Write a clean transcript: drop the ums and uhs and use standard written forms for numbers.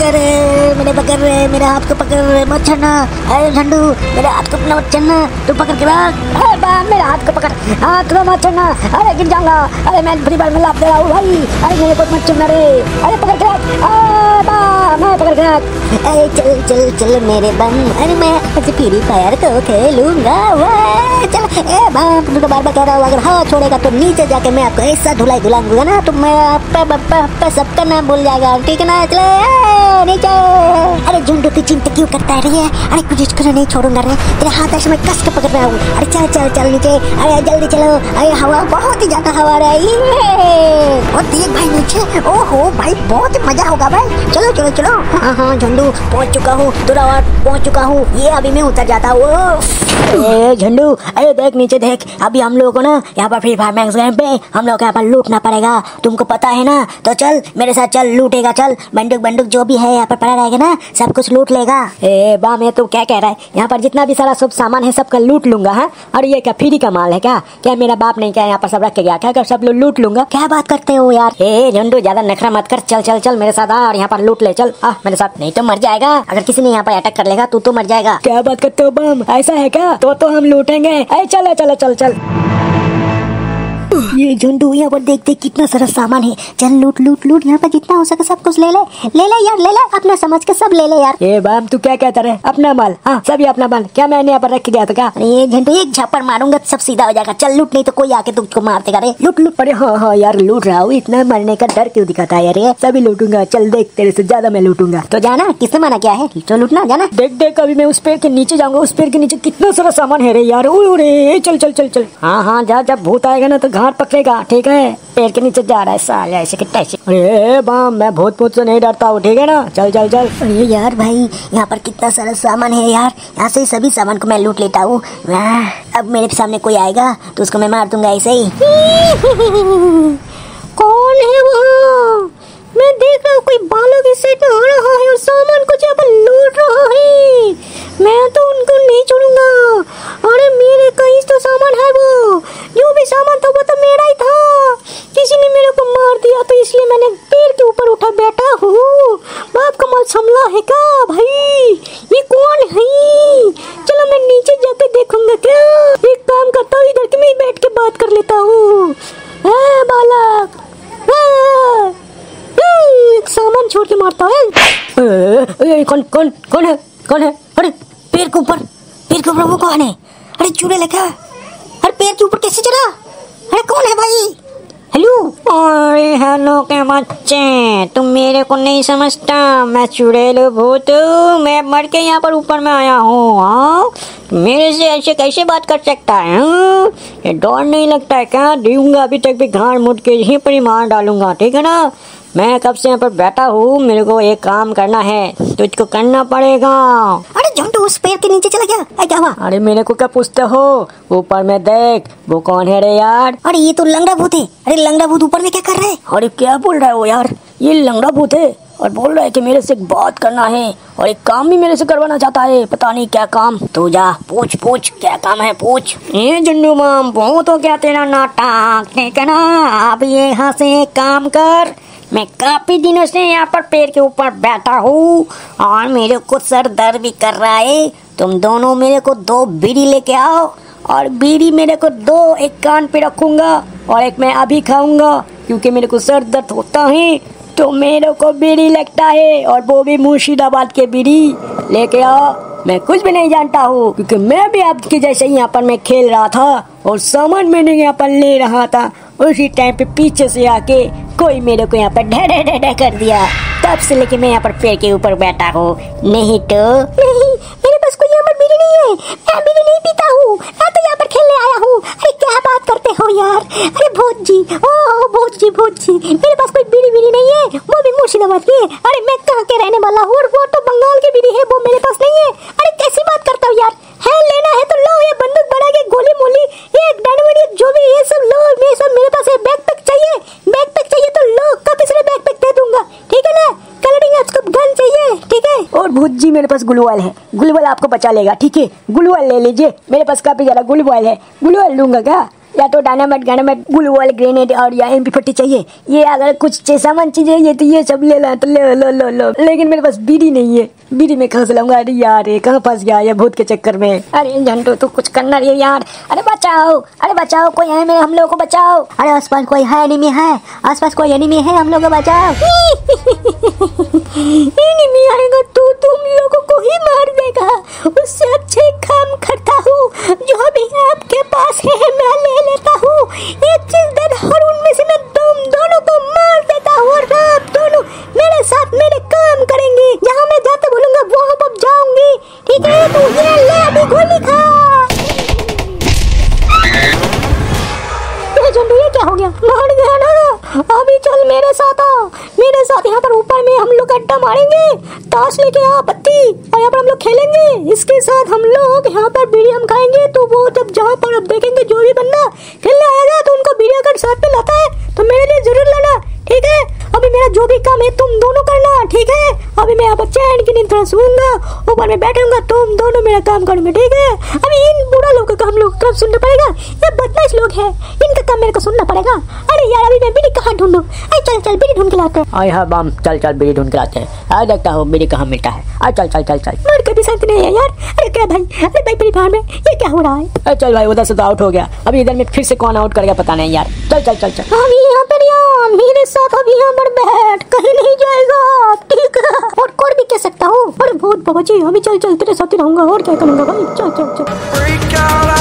पकड़, मेरे पकड़, मेरे हाथ को पकड़, मत छोड़ना। अरे झंडू मेरे हाथ को अपना मत छोड़ना, तू पकड़ के रख। अरे बा मेरे हाथ को पकड़, हाथ को मत छोड़ना। अरे गिर जाऊंगा, अरे मैं फ्री बार में लाभ दे रहा हूँ भाई। अरे मेरे को मत छोड़ना रे, अरे पकड़ के रख। बा मैं पकड़ के रख। अरे चल चल चल मेरे बम, अरे मैं आज फ्री फायर को खेलूंगा। चल ए बाप, तुमको बार बार कह रहा हूँ अगर हवा छोड़ेगा तो नीचे जाके मैं आपको ऐसा धुलाऊंगा ना, तो मैं आप सबका नाम भूल जाएगा, ठीक है ना। चले नीचे। अरे झुंडू तू चिंता क्यों करता है रे? अरे कुछ इसको नहीं छोड़ूंगा रे, तेरे हाथ ऐसे मैं कस के पकड़ रहा हूँ। अरे चल चल चल नीचे, अरे जल्दी चलो। अरे हवा बहुत ही ज्यादा हवा रही है, और देख भाई नीचे, ओहो भाई बहुत मजा होगा भाई। चलो चलो चलो। हाँ हाँ झंडू पहुँच चुका हूँ, तुरंत पहुँच चुका हूँ। ये अभी मैं उतर जाता हूँ। झंडू अरे देख नीचे देख, अभी हम लोगों को ना यहाँ पर फ्री फायर मैक्स गेम पे हम लोग यहाँ पर लूटना पड़ेगा, तुमको पता है ना। तो चल मेरे साथ चल, लूटेगा। चल बंदूक बंदूक जो भी है यहाँ पर पड़ा रहेगा ना, सब कुछ लूट लेगा। ए बा मैं तो क्या कह रहा है, यहाँ पर जितना भी सारा सब सामान है सबका लूट लूंगा है। और ये क्या फ्री का माल है क्या? क्या मेरा बाप नहीं क्या यहाँ पर सब रख के गया क्या? सब लोग लूट लूंगा। क्या बात करते हो यार? ए झंडू ज्यादा नखरा मत कर, चल चल चल मेरे साथ आ और यहाँ पर लूट ले। चल मेरे साथ, नहीं तो मर जाएगा। अगर किसी ने यहाँ पर अटैक कर लेगा तो मर जाएगा। क्या बात करते हो बम, ऐसा है क्या? तो हम लूटेंगे। चलो चलो चल चल। ये झुंडू यहाँ पर देख देख कितना सारा सामान है। चल लूट लूट लूट, यहाँ पर जितना हो सके सब कुछ ले ले यार, ले ले अपना समझ के सब ले ले यार। ये बाम तू क्या कहता रहे? अपना माल, हाँ सभी अपना माल। क्या मैंने यहाँ पर रख के गया था क्या? ये झुंडू एक झापड़ मारूंगा सब सीधा हो जाएगा। चल लूट, नहीं तो कोई आके तुझको मार देगा रे। लूट लूट। अरे हाँ यार लूट रहा हूँ, इतना मरने का डर क्यों दिखाता है यार? ये सभी लूटूंगा। चल देख तेरे से ज्यादा मैं लूटूंगा। तो जाना, किसने माना क्या है? तो लूटना जाना। देख देख अभी मैं उस पेड़ के नीचे जाऊंगा, उस पेड़ के नीचे कितना सारा सामान है रे यार। चल चल चल चल। हाँ जा, जब भूत आएगा ना तो घाट पकड़ेगा, ठीक है। पेड़ के नीचे जा रहा है साला ऐसे कितना ऐसे। अरे बाम मैं भूत से नहीं डरता हूँ, ठीक है ना। चल चल चल। अरे यार भाई यहाँ पर कितना सारा सामान है यार, यहाँ से सभी सामान को मैं लूट लेता हूँ। अब मेरे सामने कोई आएगा तो उसको मैं मार दूंगा ऐसे ही। कौन है वो? मैं देख रहा हूँ कोई बालों के सेट में आ रहा है और सामान कुछ यहाँ पर लूट रहा है। मैं तो उनको नहीं छोड़ूंगा। अरे मेरे कहीं तो सामान है, वो जो भी सामान था वो तो मेरा ही था। किसी ने मेरे को मार दिया तो इसलिए मैंने पेड़ के ऊपर उठा बैठा हूँ। बाप का माल संभला है क्या भाई? ये कौन है? चलो मैं नीचे जाके देखूंगा। क्या एक काम करता हूँ, इधर के मैं बैठ के बात कर लेता हूँ। बालक एक सामान छोड़ के मारता है। कौन है? अरे पेड़ के ऊपर वो कौन है? अरे चूड़े लगा। अरे पेड़ के ऊपर कैसे चढ़ा? अरे कौन है भाई? हेलो। अरे हेलो के बच्चे, तुम मेरे को नहीं समझता। मैं चुड़ैल भूत, मैं मर के यहाँ पर ऊपर में आया हूँ। मेरे से ऐसे कैसे बात कर सकता है? ये डर नहीं लगता है क्या? दूंगा अभी तक भी घाड़ मुड़ के यहीं पर ही मार डालूंगा, ठीक है ना। मैं कब से यहाँ पर बैठा हूँ, मेरे को एक काम करना है, तुझको करना पड़ेगा। अरे झुंडू उस पेड़ के नीचे चला गया, क्या हुआ? अरे मेरे को क्या पूछते हो? ऊपर में देख, वो कौन है रे यार? अरे ये तो लंगड़ा भूत है। अरे लंगड़ा भूत ऊपर में क्या कर रहा है? अरे क्या बोल रहा है वो यार? ये लंगड़ा भूत है और बोल रहा है कि मेरे से एक बात करना है और एक काम भी मेरे से करवाना चाहता है। पता नहीं क्या काम। तू जा पूछ क्या काम है, पूछ। ये झुंडू माम बहुत हो गया तेरा नाटक, ठीक है ना। अब यहाँ से एक काम कर, मैं काफी दिनों से यहाँ पर पेड़ के ऊपर बैठा हूँ और मेरे को सर दर्द भी कर रहा है। तुम दोनों मेरे को 2 बीड़ी लेके आओ और बीड़ी मेरे को 2 एक कान पे रखूंगा और एक मैं अभी खाऊंगा, क्योंकि मेरे को सर दर्द होता है तो मेरे को बीड़ी लगता है, और वो भी मुर्शिदाबाद के बीड़ी लेके आओ। मैं कुछ भी नहीं जानता हूँ, क्योंकि मैं भी आपके जैसे यहाँ पर मैं खेल रहा था और सामान मैंने यहाँ पर ले रहा था। उसी टाइम पे पीछे से आके कोई मेरे को यहाँ पर ढे कर दिया, तब से लेके मैं यहाँ पर पेड़ के ऊपर बैठा हूँ। नहीं तो नहीं, मेरे पास कोई यहाँ पर बीड़ी नहीं है, मैं बीड़ी नहीं पीता हूँ, मैं तो यहाँ पर खेलने आया हूँ। अरे क्या बात करते हो यार? अरे भूत जी, ओह भूत जी, मेरे पास कोई बीड़ी नहीं है, वो भी मुर्शिदाबाद की। अरे मैं कहाँ के रहने वाला हूँ और वो तो बंगाल की बीड़ी है, वो मेरे पास नहीं है। अरे कैसी बात करता हूँ यार? है लेना है तो लो, ये बंदूक बढ़ा के गोली मोली, ये डायनामाइट जो भी ये सब लो, ये सब मेरे पास है। बैकपैक चाहिए तो लो, कभी से बैकपैक दे दूंगा, ठीक है ना। कलरिंग आपको गन चाहिए, ठीक है। और भूत जी मेरे पास गुलवाल है, गुलवाल आपको बचा लेगा, ठीक है। गुलवाल ले लीजिए, मेरे पास काफी ज्यादा गुलवाल है। गुलवाल लूंगा क्या? या तो डायनामाइट गायनामाइट गुल वॉल ग्रेनेड और या MP40 चाहिए। ये अगर कुछ सामान चीजें ये तो ये सब ले ला तो ले लो। लेकिन मेरे पास बीड़ी नहीं है, बीड़ी में कहाँ से लाऊंगा? अरे यार ये कहाँ फंस गया ये भूत के चक्कर में। अरे झंडू तू कुछ करना रही है यार। अरे बचाओ कोई है, मेरे हम लोगों को बचाओ। अरे आसपास कोई है, एनिमी है, आसपास कोई एनिमी है, हम लोग को बचाओ। एनिमी आएगा तो तुम लोगों को ही मार देगा, उससे अच्छे काम करता हूँ। जो भी आपके पास है मैं ले लेता हूँ, एक चीज दे दो और उनमें से मैं तुम दोनों को मार देता हूँ और आप दोनों मेरे साथ मेरे काम करेंगे। जहाँ मैं जाते बोलूंगा वहाँ पर जाऊंगी, ठीक है? तो ये ले अभी गोली खा। झंडू ये क्या हो गया? मार गया ना? अभी चल मेरे साथ आ, मेरे साथ यहाँ पर ऊपर में हम लोग अड्डा मारेंगे, ताश लेके आ पत्ती, और यहाँ पर हम लोग खेलेंगे। इसके साथ हम लोग यहाँ पर बीड़ियम खाएंगे। तो वो जब जहाँ पर अब देखेंगे जो भी बंदा खेलने आएगा तो उनको बीड़िया कार्ड साथ में लाता है तो मेरे लिए जरूर लाना, ठीक है? अभी मेरा जो भी काम है तुम दोनों करना, ठीक है? अभी मैं यहाँ पर चैन की नींद थोड़ा सोऊंगा, ऊपर में बैठूंगा, तुम दोनों मेरा काम करोगे, ठीक है? अभी इन बुरा लोगों का हम लोग कब सुनना पड़ेगा? ये बदमाश लोग हैं, इनका काम मेरे को सुनना पड़ेगा। अरे यार अभी मैं बीड़ी कहाँ ढूंढूं? चल बीड़ी ढूंढ के लाते हैं। आए हाँ बम, चल बीड़ी ढूंढ के लाते हैं। आ देखता हूँ बीड़ी कहाँ मिलता है। चल मर के भी शांति नहीं है यार। अरे क्या भाई, अरे भाई मेरी भार में ये क्या हो रहा है? चल भाई उधर से तो आउट हो गया, अभी इधर में फिर से कौन आउट कर गया पता नहीं यार। चल अभी यहाँ पर यार मेरे साथ अभी यहाँ पर बैठ, कहीं नहीं जाएगा, ठीक है? और कोड भी कह सकता हूँ। अरे बहुत बाबा जी, अभी चल तेरे साथ ही रहूंगा और क्या करूंगा भाई। चल।